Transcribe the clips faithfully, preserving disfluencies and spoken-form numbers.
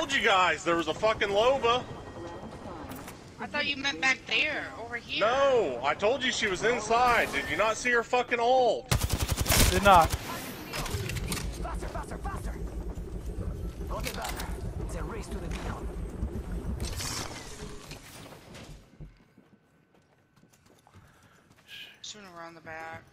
told you guys there was a fucking Loba. I thought you meant back there, over here. No, I told you she was inside. Did you not see her fucking ult? Did not. Faster, faster, faster. Okay, better. It's a race to the beacon. Shooting around the back.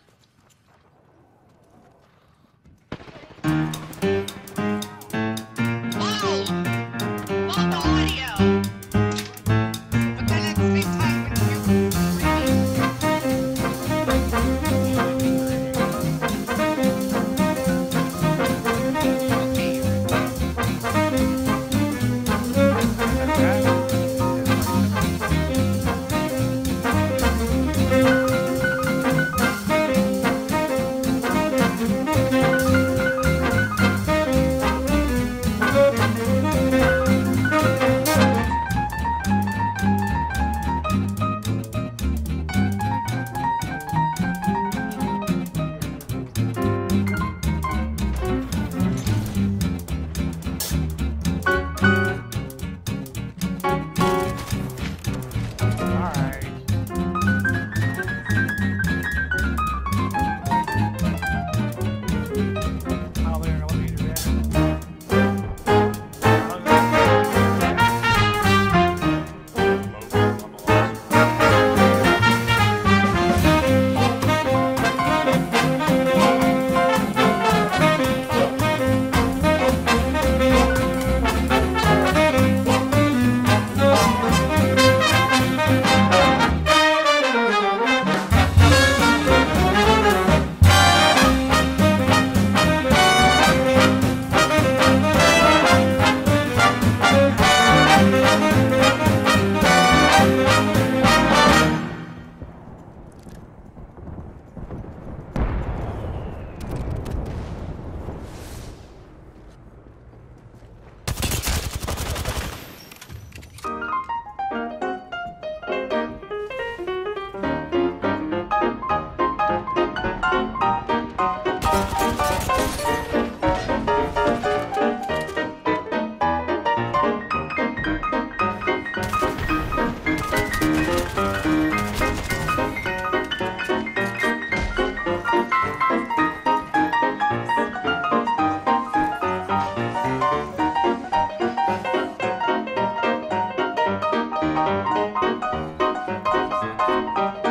Thank you.